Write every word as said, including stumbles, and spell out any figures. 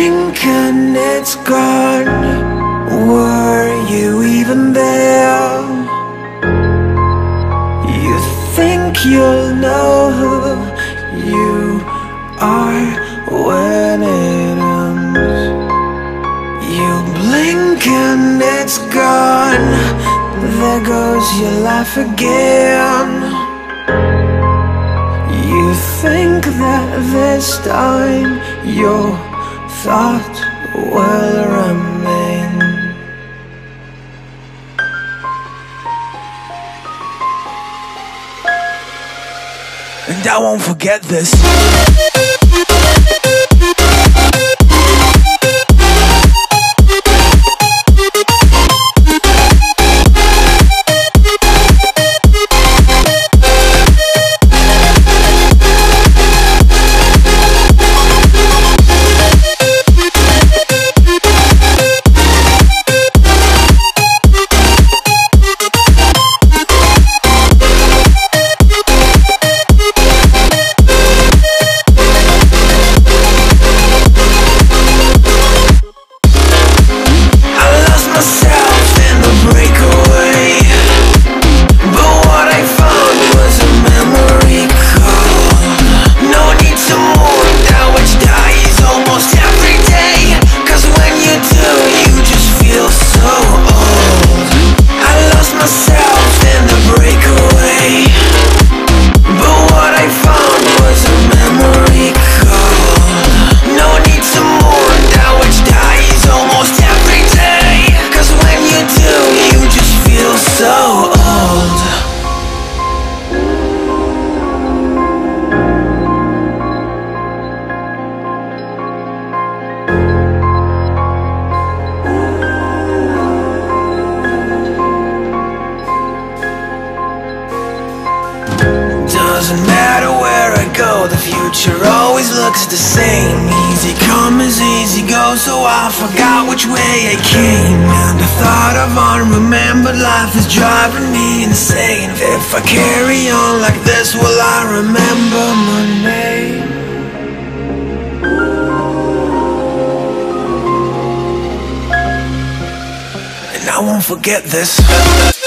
blink and it's gone. Were you even there? You think you'll know who you are when it ends. You blink and it's gone. There goes your life again. You think that this time your thought will remain. And I won't forget this. Doesn't matter where I go, the future always looks the same. Easy come as easy go, so I forgot which way I came. And the thought of unremembered life is driving me insane. If I carry on like this, will I remember my name? And I won't forget this.